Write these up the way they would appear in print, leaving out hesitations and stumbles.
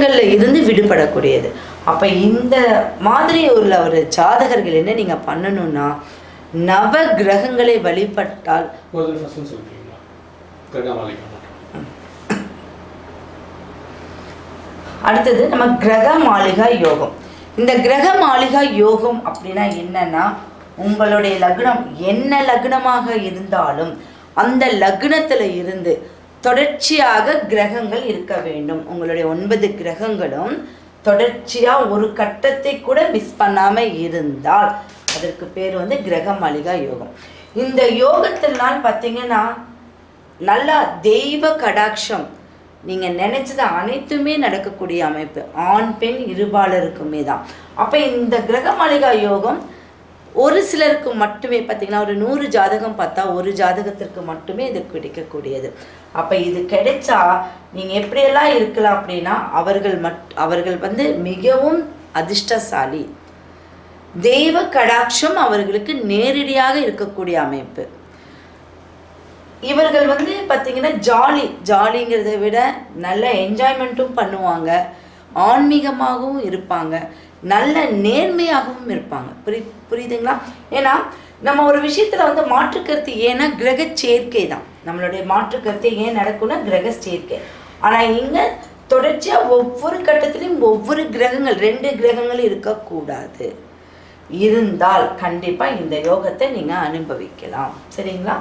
கஷ்டங்களில் இருந்து விடுபடக்கூடியது. அப்போ இந்த மாதிரி உள்ள ஒரு ஜாதகர்கள் என்ன நீங்கள் பண்ணணும்னா, நவ கிரகங்களை வழிபட்டால். அடுத்தது நம்ம கிரக மாளிகா யோகம். இந்த கிரக மாளிகா யோகம் அப்படின்னா என்னன்னா, உங்களுடைய லக்னம் என்ன லக்னமாக இருந்தாலும் அந்த லக்னத்தில் இருந்து தொடர்ச்சியாக கிரகங்கள் இருக்க வேண்டும். உங்களுடைய 9 கிரகங்களும் தொடர்ச்சியாக ஒரு கட்டத்தை கூட மிஸ் பண்ணாமல் இருந்தால் அதற்கு பேர் வந்து கிரக மாளிகா யோகம். இந்த யோகத்தினால் பார்த்தீங்கன்னா நல்லா தெய்வ கடாட்சம், நீங்கள் நினைச்சது அனைத்துமே நடக்கக்கூடிய அமைப்பு. ஆண் பெண் இருபாலருக்குமே தான். அப்போ இந்த கிரக மாளிகா யோகம் ஒரு சிலருக்கு மட்டுமே பார்த்தீங்கன்னா, ஒரு 100 ஜாதகம் பார்த்தா ஒரு ஜாதகத்திற்கு மட்டுமே இது கிடைக்கக்கூடியது. அப்போ இது கிடைச்சா நீங்கள் எப்படியெல்லாம் இருக்கலாம் அப்படின்னா, அவர்கள் வந்து மிகவும் அதிர்ஷ்டசாலி. தெய்வ கடாட்சம் அவர்களுக்கு நேரடியாக இருக்கக்கூடிய அமைப்பு. இவர்கள் வந்து பார்த்தீங்கன்னா ஜாலிங்கிறத விட நல்ல என்ஜாய்மெண்ட்டும் பண்ணுவாங்க, ஆன்மீகமாகவும் இருப்பாங்க, நல்ல நேர்மையாகவும் இருப்பாங்க. புரியுதுங்களா? ஏன்னா நம்ம ஒரு விஷயத்தில் வந்து மாற்றுக்கருத்து ஏன்னா கிரக சேர்க்கை தான். நம்மளுடைய மாற்றுக்கருத்து ஏன் நடக்கும்னா கிரக சேர்க்கை. ஆனால் இங்கே தொடர்ச்சியாக ஒவ்வொரு கட்டத்திலையும் ஒவ்வொரு கிரகங்கள் 2 கிரகங்கள் இருக்கக்கூடாது. இருந்தால் கண்டிப்பாக இந்த யோகத்தை நீங்கள் அனுபவிக்கலாம். சரிங்களா?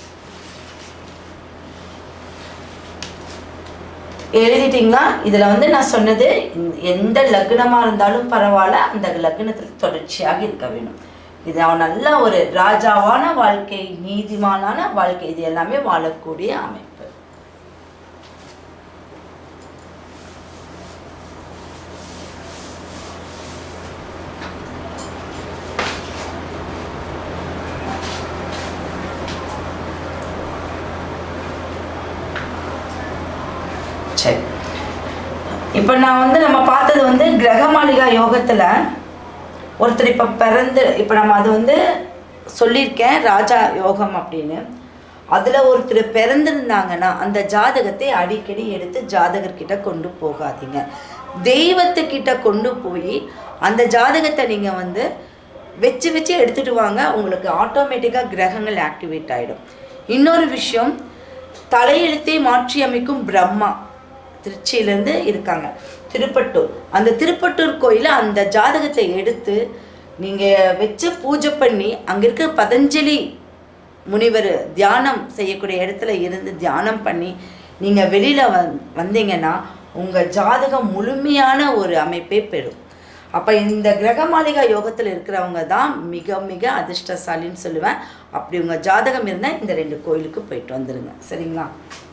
எழுதிட்டீங்களா? இதில் வந்து நான் சொன்னது எந்த லக்னமாக இருந்தாலும் பரவாயில்ல, அந்த லக்னத்தில் தொடர்ச்சியாக இருக்க வேணும். இது அவன் நல்ல ஒரு ராஜாவான வாழ்க்கை, நீதிமானான வாழ்க்கை, இது எல்லாமே வாழக்கூடிய அமைப்பு. சரி, இப்போ நான் வந்து நம்ம பார்த்தது வந்து கிரக மாளிகா யோகத்தில் ஒருத்தர் இப்போ இப்போ நம்ம அது வந்து சொல்லியிருக்கேன் ராஜா யோகம் அப்படின்னு. அதில் ஒருத்தர் பிறந்திருந்தாங்கன்னா அந்த ஜாதகத்தை அடிக்கடி எடுத்து ஜாதகர்கிட்ட கொண்டு போகாதீங்க. தெய்வத்துக்கிட்ட கொண்டு போய் அந்த ஜாதகத்தை நீங்கள் வந்து வச்சு எடுத்துகிட்டு வாங்க. உங்களுக்கு ஆட்டோமேட்டிக்காக கிரகங்கள் ஆக்டிவேட் ஆகிடும். இன்னொரு விஷயம், தலையெழுத்தை மாற்றி அமைக்கும் பிரம்மா திருச்சியிலேருந்து இருக்காங்க, திருப்பட்டூர். அந்த திருப்பட்டூர் கோயிலில் அந்த ஜாதகத்தை எடுத்து நீங்கள் வச்சு பூஜை பண்ணி அங்கே இருக்க பதஞ்சலி முனிவர் தியானம் செய்யக்கூடிய இடத்துல இருந்து தியானம் பண்ணி நீங்கள் வெளியில் வந்தீங்கன்னா உங்கள் ஜாதகம் முழுமையான ஒரு அமைப்பை பெறும். அப்போ இந்த கிரக மாளிகா யோகத்தில் இருக்கிறவங்க தான் மிக மிக அதிர்ஷ்டசாலின்னு சொல்லுவேன். அப்படி உங்கள் ஜாதகம் இருந்தால் இந்த 2 கோயிலுக்கு போயிட்டு வந்துடுங்க. சரிங்களா?